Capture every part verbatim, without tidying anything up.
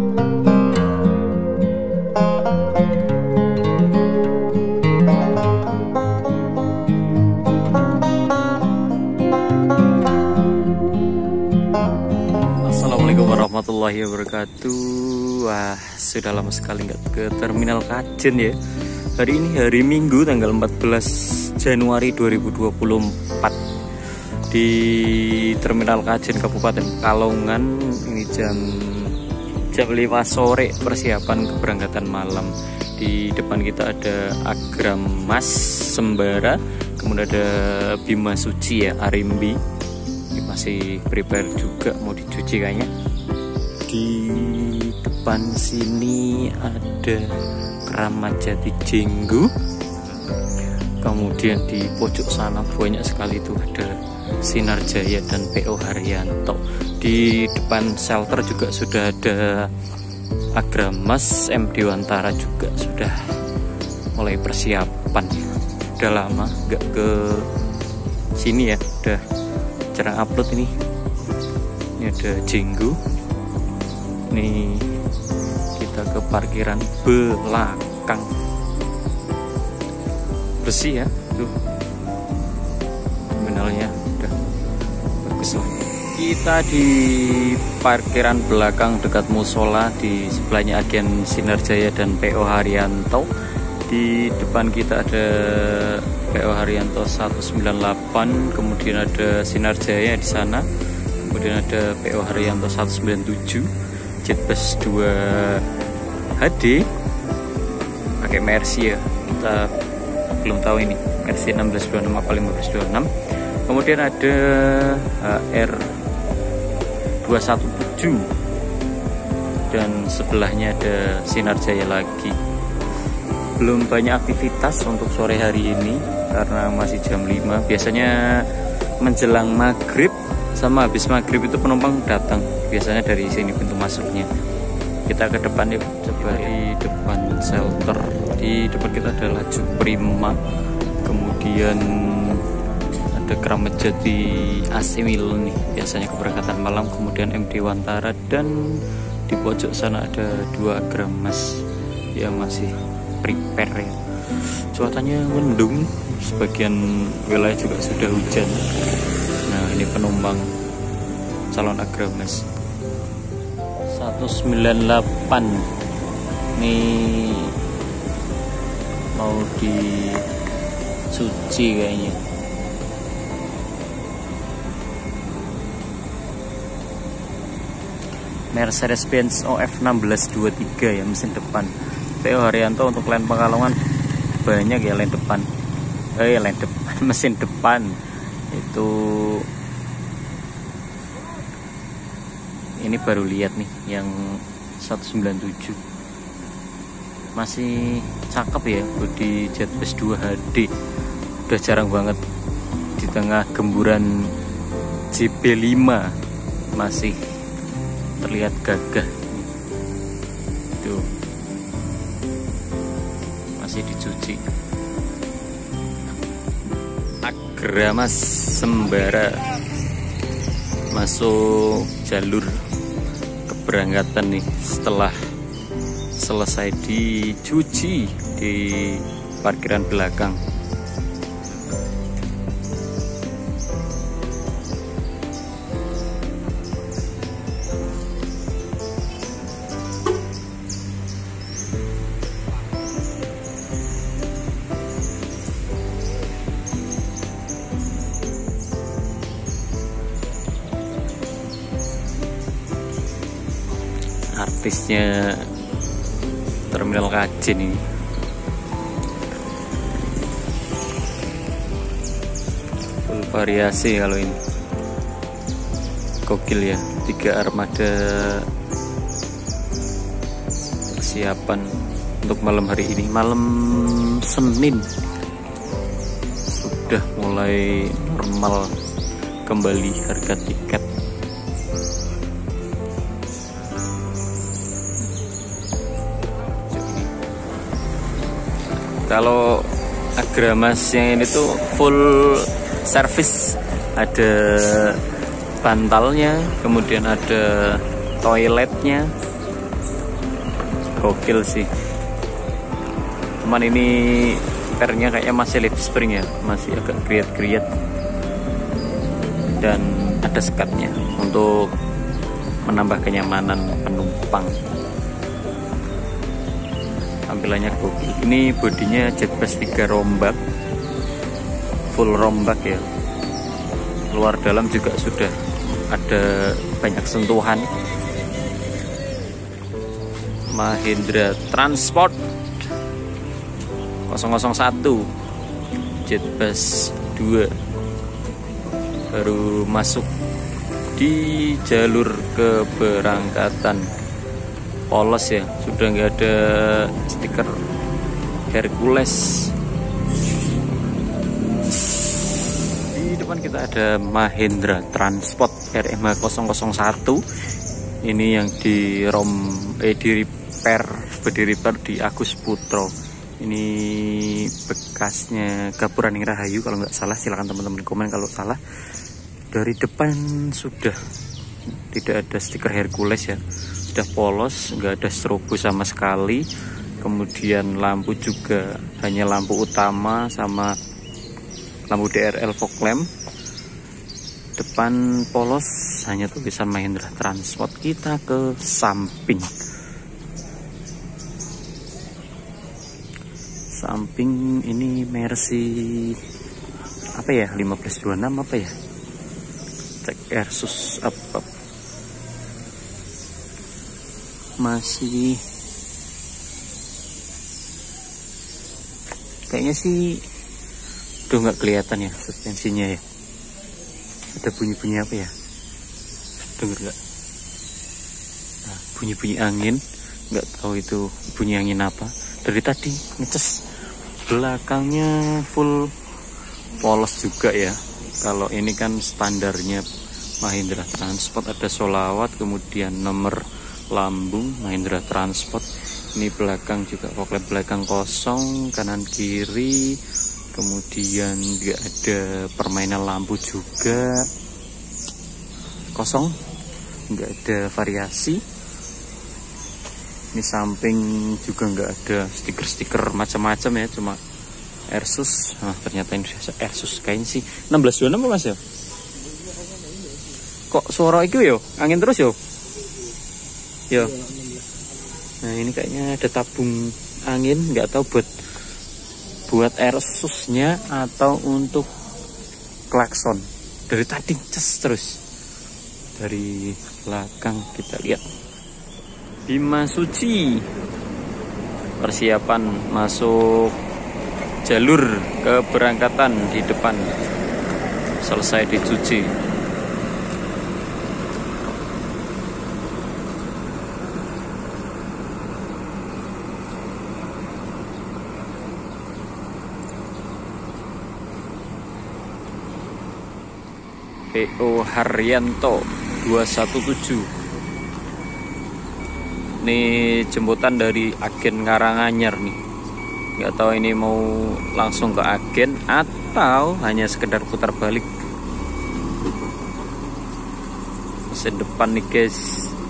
Assalamualaikum warahmatullahi wabarakatuh. Wah, sudah lama sekali nggak ke Terminal Kajen ya. Hari ini hari Minggu tanggal empat belas Januari dua ribu dua puluh empat di Terminal Kajen Kabupaten Pekalongan. Ini jam jam lima sore, persiapan keberangkatan malam. Di depan kita ada Agramas Sembara, kemudian ada Bima Suci ya, Arimbi. Ini masih prepare juga mau dicuci kayaknya. Di depan sini ada Keramat Jati Jenggo. Kemudian di pojok sana banyak sekali tuh ada Sinar Jaya dan P O Haryanto. Di depan shelter juga sudah ada Agramas, M Dewantara juga sudah mulai persiapan. Udah lama nggak ke sini ya, udah jarang upload ini. Ini ada Jenggo. Nih kita ke parkiran belakang, bersih ya tuh terminalnya, udah bagus lah. Kita di parkiran belakang dekat musola, di sebelahnya agen Sinar Jaya dan P O Haryanto. Di depan kita ada P O Haryanto seratus sembilan puluh delapan, kemudian ada Sinar Jaya di sana, kemudian ada P O Haryanto seratus sembilan puluh tujuh, Jetbus dua H D pakai Mercy ya, kita belum tahu ini Mercy enam belas dua puluh enam apa lima belas dua puluh enam. Kemudian ada H R dua satu tujuh dan sebelahnya ada Sinar Jaya lagi. Belum banyak aktivitas untuk sore hari ini karena masih jam lima. Biasanya menjelang maghrib sama habis maghrib itu penumpang datang, biasanya dari sini pintu masuknya. Kita ke depan yuk, coba di depan shelter. Di depan kita ada Laju Prima, kemudian ada Keramat Jati A C Milan nih, biasanya keberangkatan malam, kemudian M Dewantara, dan di pojok sana ada dua Agramas yang masih prepare ya. Cuacanya mendung, sebagian wilayah juga sudah hujan. Nah, ini penumpang calon Agramas seratus sembilan puluh delapan nih mau dicuci kayaknya. Mercedes-Benz O F enam belas dua puluh tiga ya, mesin depan. P O Haryanto untuk line Pekalongan banyak ya, line depan. Eh, line depan, mesin depan itu. Ini baru lihat nih yang seratus sembilan puluh tujuh, masih cakep ya, bodi Jetbus dua H D. Udah jarang banget di tengah gemburan J B lima masih terlihat gagah. Tuh masih dicuci. Agramas Sembara masuk jalur keberangkatan nih setelah selesai dicuci di parkiran belakang. Artisnya Terminal Kajen ini. Full variasi kalau ini. Gokil ya, tiga armada persiapan untuk malam hari ini. Malam Senin sudah mulai normal kembali harga tiket. Kalau Agramasnya ini tuh full service, ada bantalnya, kemudian ada toiletnya, gokil sih. Cuman ini pernya kayaknya masih lip spring ya, masih agak kriat-kriat, dan ada sekatnya untuk menambah kenyamanan penumpang. Tampilannya gokil. Ini bodinya Jetbus tiga rombak, full rombak ya. Luar dalam juga sudah ada banyak sentuhan. Mahindra Transport nol nol satu Jetbus dua baru masuk di jalur keberangkatan. Polos ya, sudah nggak ada stiker Hercules. Di depan kita ada Mahindra Transport R M H nol nol satu. Ini yang di rom eh di repair, di repair di Agus Putro. Ini bekasnya Gapuran Rahayu kalau nggak salah. Silahkan teman-teman komen kalau salah. Dari depan sudah tidak ada stiker Hercules ya, sudah polos, nggak ada strobo sama sekali. Kemudian lampu juga hanya lampu utama sama lampu D R L fog lamp. Depan polos, hanya tulisan Mahindra Transport. Kita ke samping. Samping ini Mercy apa ya, lima belas dua puluh enam apa ya, cek Airsus apa, masih kayaknya sih udah nggak kelihatan ya suspensinya ya. Ada bunyi-bunyi apa ya, denger nggak? Nah, bunyi-bunyi angin, nggak tahu itu bunyi angin apa. Dari tadi ngecas. Belakangnya full polos juga ya. Kalau ini kan standarnya Mahindra Transport, ada solawat, kemudian nomor lambung Mahindra Transport. Ini belakang juga fog lamp belakang kosong, kanan kiri, kemudian nggak ada permainan lampu juga, kosong, nggak ada variasi. Ini samping juga nggak ada stiker-stiker macam-macam ya, cuma Airsus. Nah, ternyata ini Airsus kayaknya sih enam belas dua puluh enam mas ya. Kok suara itu yo angin terus yo yo. Nah, ini kayaknya ada tabung angin, nggak tahu buat buat Airsusnya atau untuk klakson. Dari tadi cas terus. Dari belakang kita lihat Bima Suci, persiapan masuk jalur keberangkatan di depan, selesai dicuci. P O Haryanto dua satu tujuh. Ini jemputan dari agen Karanganyar nih. Nggak tahu ini mau langsung ke agen atau hanya sekedar putar balik. Mesin depan nih guys.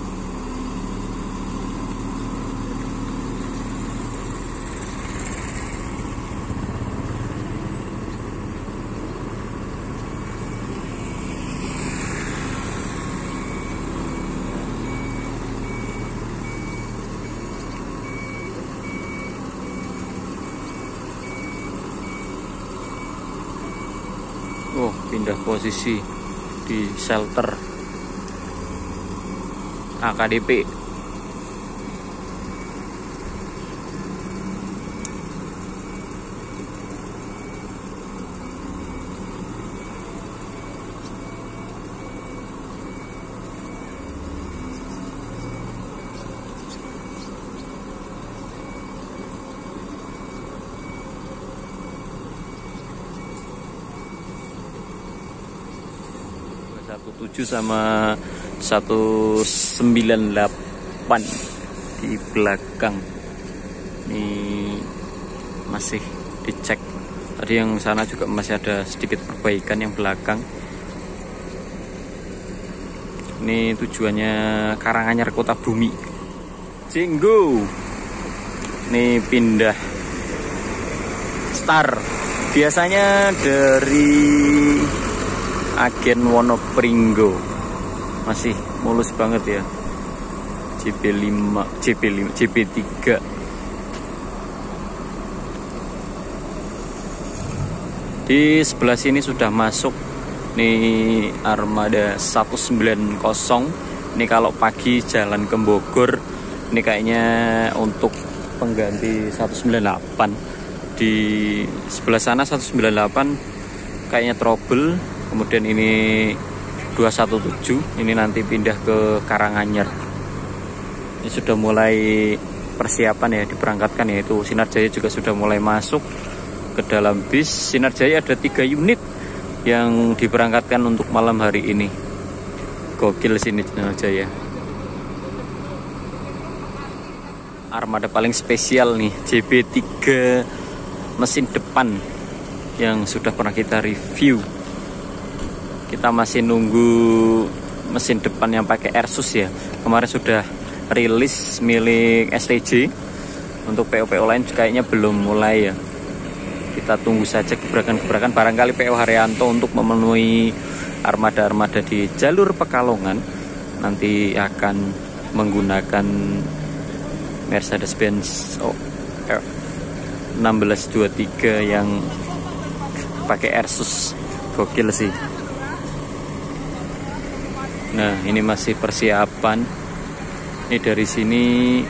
Oh, pindah posisi di shelter A K D P. satu tujuh sama satu sembilan delapan di belakang. Ini masih dicek. Tadi yang sana juga masih ada sedikit perbaikan yang belakang. Ini tujuannya Karanganyar Kota Bumi. Jenggo. Nih pindah Star. Biasanya dari agen Wonopringgo. Masih mulus banget ya. J B lima, J B lima, J B tiga. Di sebelah sini sudah masuk nih armada seratus sembilan puluh. Ini kalau pagi jalan ke Bogor, ini kayaknya untuk pengganti seratus sembilan puluh delapan. Di sebelah sana seratus sembilan puluh delapan kayaknya trouble. Kemudian ini dua satu tujuh, ini nanti pindah ke Karanganyar. Ini sudah mulai persiapan ya, diberangkatkan, yaitu Sinar Jaya juga sudah mulai masuk ke dalam bis. Sinar Jaya ada tiga unit yang diberangkatkan untuk malam hari ini. Gokil sini Sinar Jaya. Armada paling spesial nih, J B tiga mesin depan yang sudah pernah kita review. Kita masih nunggu mesin depan yang pakai Airsus ya. Kemarin sudah rilis milik S T J. Untuk P O P O lain kayaknya belum mulai ya. Kita tunggu saja gebrakan-gebrakan. Barangkali P O Haryanto untuk memenuhi armada-armada di jalur Pekalongan nanti akan menggunakan Mercedes-Benz oh, enam belas dua puluh tiga yang pakai Airsus. Gokil sih. Nah, ini masih persiapan. Ini dari sini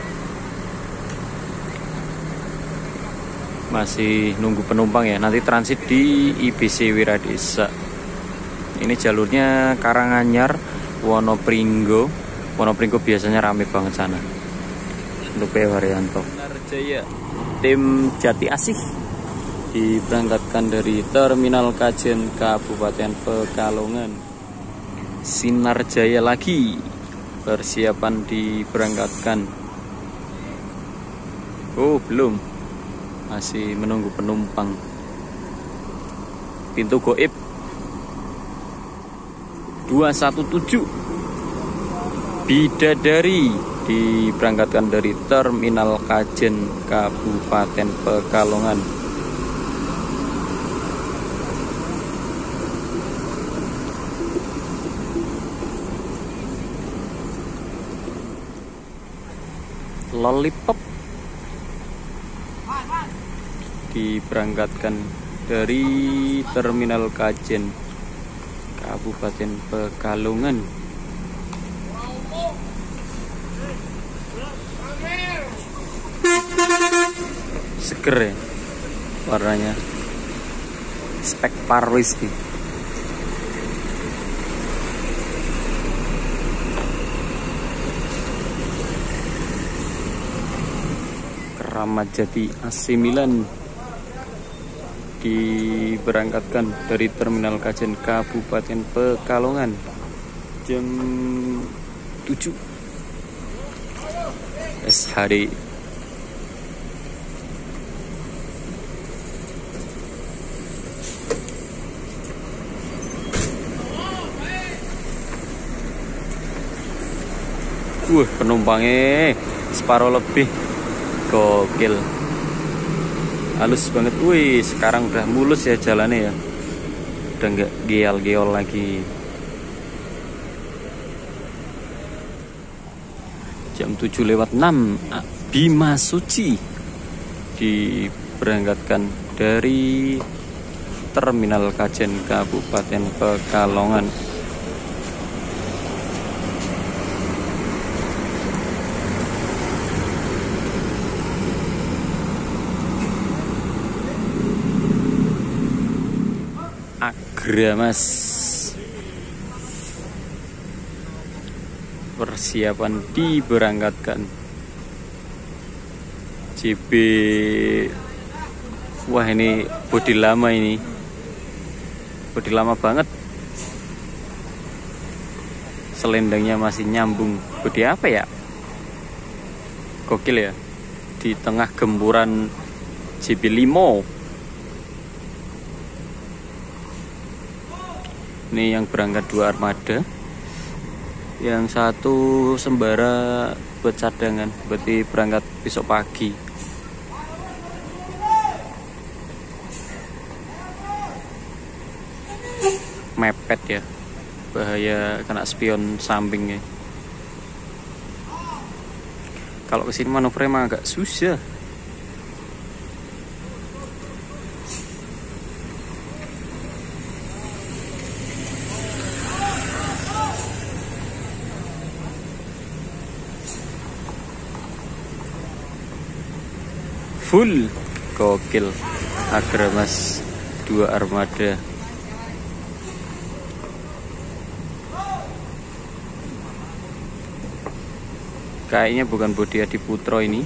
masih nunggu penumpang ya. Nanti transit di I B C Wiradesa. Ini jalurnya Karanganyar, Wonopringgo. Wonopringgo biasanya rame banget sana. Untuk P O Haryanto. Sinar Jaya, tim Jati Asih diberangkatkan dari Terminal Kajen Kabupaten Pekalongan. Sinar Jaya lagi persiapan diberangkatkan. Oh belum, masih menunggu penumpang. Pintu goib dua satu tujuh Bidadari diberangkatkan dari Terminal Kajen Kabupaten Pekalongan. Lollipop diberangkatkan dari Terminal Kajen Kabupaten Pekalongan. Seger ya warnanya, spek Parwis nih. Keramat Jati A C Milan diberangkatkan dari Terminal Kajen Kabupaten Pekalongan jam tujuh S H D. Wah, penumpangnya separuh lebih. Gokil, halus banget. Wih, sekarang udah mulus ya jalannya ya, udah nggak geol-geol lagi. Jam tujuh lewat enam Bima Suci diberangkatkan dari Terminal Kajen Kabupaten Pekalongan. Agramas persiapan diberangkatkan. J B, wah ini bodi lama, ini bodi lama banget. Selendangnya masih nyambung. Bodi apa ya? Gokil ya, di tengah gempuran J B lima. Ini yang berangkat dua armada, yang satu sembara buat cadangan, berarti berangkat besok pagi. mepet ya, bahaya kena spion samping ya. Kalau kesini manuver emang agak susah. Full gokil, Agramas dua armada. Kayaknya bukan bodi Adi Putro ini.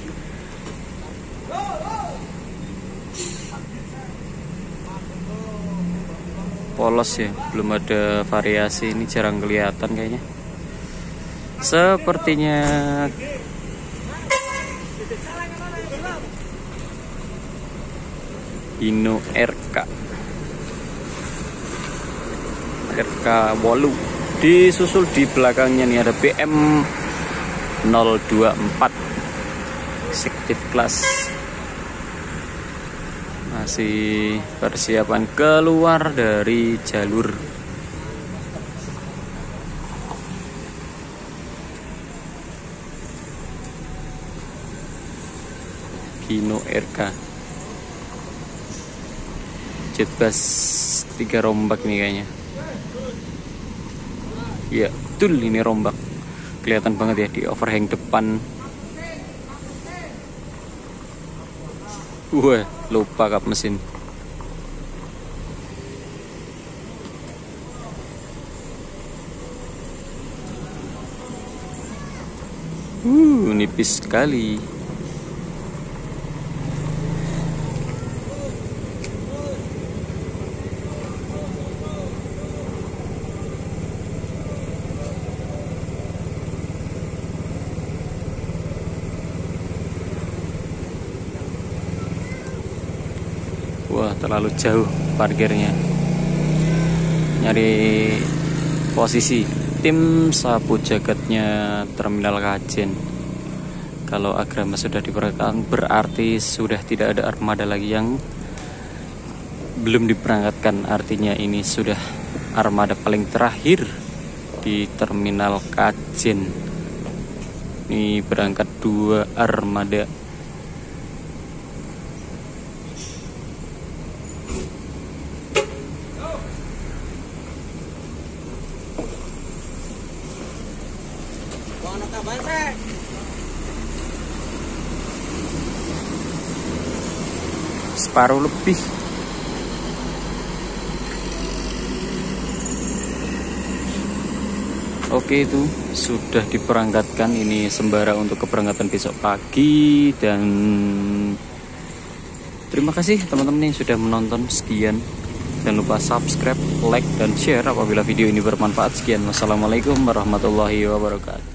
Polos ya, belum ada variasi, ini jarang kelihatan kayaknya. Sepertinya Hino R K R K Wolu. Disusul di belakangnya nih ada B M nol dua empat Executive Class. Masih persiapan keluar dari jalur. Hino R K Jetbus tiga rombak nih kayaknya. Ya betul, ini rombak, kelihatan banget ya di overhang depan. Wah, lupa kap mesin. Uh, nipis sekali. Wah, terlalu jauh parkirnya. Nyari posisi tim sapu jagatnya Terminal Kajen. Kalau Agramas sudah diberangkatkan, berarti sudah tidak ada armada lagi yang belum diberangkatkan. Artinya ini sudah armada paling terakhir di Terminal Kajen. Ini berangkat dua armada. Separuh lebih. Oke, itu sudah diberangkatkan. Ini sembara untuk keberangkatan besok pagi. Dan terima kasih teman-teman yang sudah menonton. Sekian, jangan lupa subscribe, like, dan share apabila video ini bermanfaat. Sekian, wassalamualaikum warahmatullahi wabarakatuh.